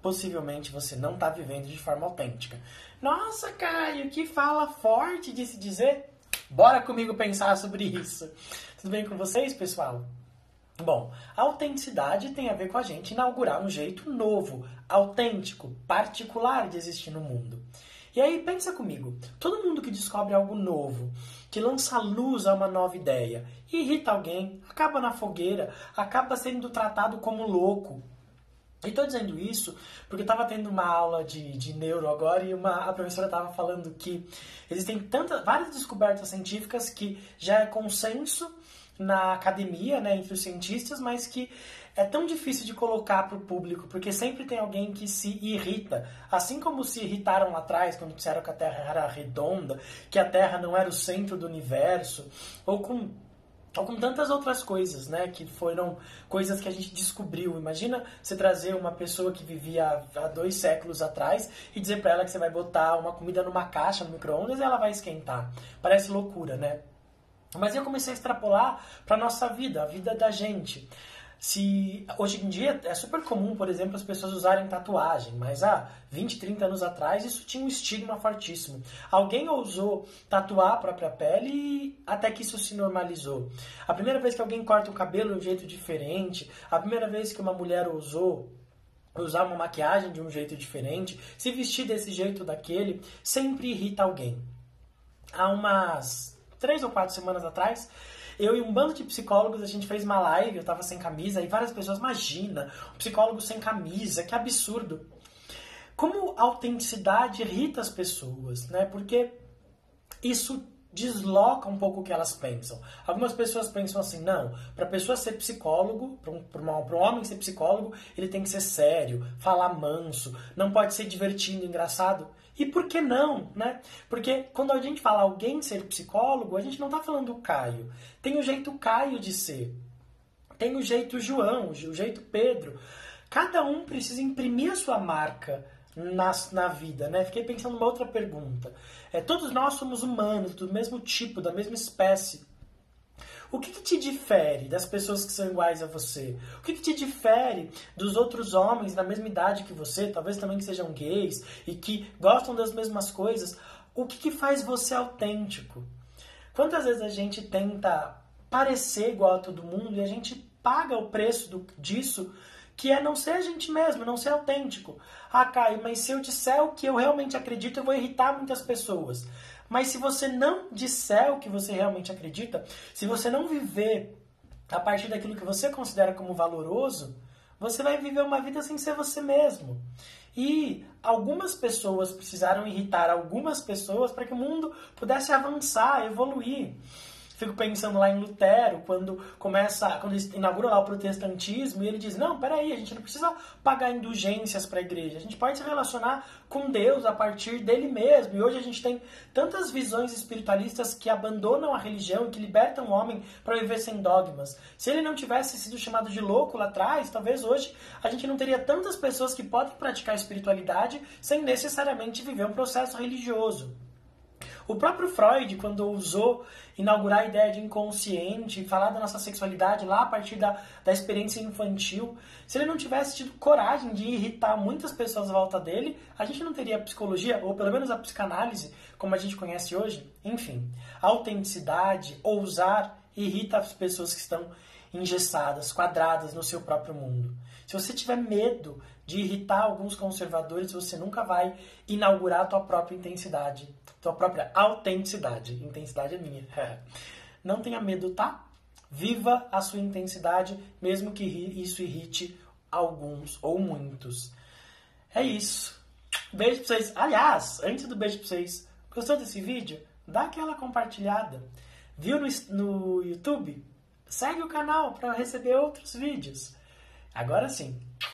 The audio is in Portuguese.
possivelmente você não está vivendo de forma autêntica. Nossa, Caio, que fala forte de se dizer. Bora comigo pensar sobre isso. Tudo bem com vocês, pessoal? Bom, a autenticidade tem a ver com a gente inaugurar um jeito novo, autêntico, particular de existir no mundo. E aí, pensa comigo, todo mundo que descobre algo novo, que lança luz a uma nova ideia, irrita alguém, acaba na fogueira, acaba sendo tratado como louco. E estou dizendo isso porque eu estava tendo uma aula de neuro agora e a professora estava falando que existem várias descobertas científicas que já é consenso na academia, né, entre os cientistas, mas que é tão difícil de colocar para o público, porque sempre tem alguém que se irrita. Assim como se irritaram lá atrás, quando disseram que a Terra era redonda, que a Terra não era o centro do universo, ou com tantas outras coisas, né, que foram coisas que a gente descobriu. Imagina você trazer uma pessoa que vivia há 2 séculos atrás e dizer para ela que você vai botar uma comida numa caixa, no micro-ondas, e ela vai esquentar. Parece loucura, né? Mas eu comecei a extrapolar para nossa vida, a vida da gente. Hoje em dia é super comum, por exemplo, as pessoas usarem tatuagem, mas há 20, 30 anos atrás isso tinha um estigma fortíssimo. Alguém ousou tatuar a própria pele e até que isso se normalizou. A primeira vez que alguém corta o cabelo de um jeito diferente, a primeira vez que uma mulher ousou usar uma maquiagem de um jeito diferente, se vestir desse jeito ou daquele, sempre irrita alguém. Há umas 3 ou 4 semanas atrás, eu e um bando de psicólogos, a gente fez uma live, eu tava sem camisa, e várias pessoas, imagina, um psicólogo sem camisa, que absurdo. Como a autenticidade irrita as pessoas, né? Porque isso desloca um pouco o que elas pensam. Algumas pessoas pensam assim, não, para a pessoa ser psicólogo, para um homem ser psicólogo, ele tem que ser sério, falar manso, não pode ser divertido, engraçado. E por que não, né? Porque quando a gente fala alguém ser psicólogo, a gente não está falando o Caio. Tem o jeito Caio de ser. Tem o jeito João, o jeito Pedro. Cada um precisa imprimir a sua marca na vida, né? Fiquei pensando numa outra pergunta. Todos nós somos humanos, do mesmo tipo, da mesma espécie. O que te difere das pessoas que são iguais a você? O que te difere dos outros homens da mesma idade que você, talvez também que sejam gays e que gostam das mesmas coisas? O que faz você autêntico? Quantas vezes a gente tenta parecer igual a todo mundo e a gente paga o preço disso, que é não ser a gente mesmo, não ser autêntico. Ah, Caio, mas se eu disser o que eu realmente acredito, eu vou irritar muitas pessoas. Mas se você não disser o que você realmente acredita, se você não viver a partir daquilo que você considera como valoroso, você vai viver uma vida sem ser você mesmo. E algumas pessoas precisaram irritar algumas pessoas para que o mundo pudesse avançar, evoluir. Fico pensando lá em Lutero, quando ele inaugura lá o protestantismo, e ele diz, não, peraí, a gente não precisa pagar indulgências para a igreja, a gente pode se relacionar com Deus a partir dele mesmo. E hoje a gente tem tantas visões espiritualistas que abandonam a religião e que libertam o homem para viver sem dogmas. Se ele não tivesse sido chamado de louco lá atrás, talvez hoje a gente não teria tantas pessoas que podem praticar espiritualidade sem necessariamente viver um processo religioso. O próprio Freud, quando ousou inaugurar a ideia de inconsciente, falar da nossa sexualidade lá a partir da experiência infantil, se ele não tivesse tido coragem de irritar muitas pessoas à volta dele, a gente não teria a psicologia, ou pelo menos a psicanálise, como a gente conhece hoje. Enfim, a autenticidade, ousar, irrita as pessoas que estão engessadas, quadradas no seu próprio mundo. Se você tiver medo de irritar alguns conservadores, você nunca vai inaugurar a tua própria intensidade, tua própria autenticidade. Intensidade é minha. Não tenha medo, tá? Viva a sua intensidade, mesmo que isso irrite alguns ou muitos. É isso. Beijo pra vocês. Aliás, antes do beijo pra vocês, gostou desse vídeo? Dá aquela compartilhada. Viu no YouTube? Segue o canal para receber outros vídeos. Agora sim.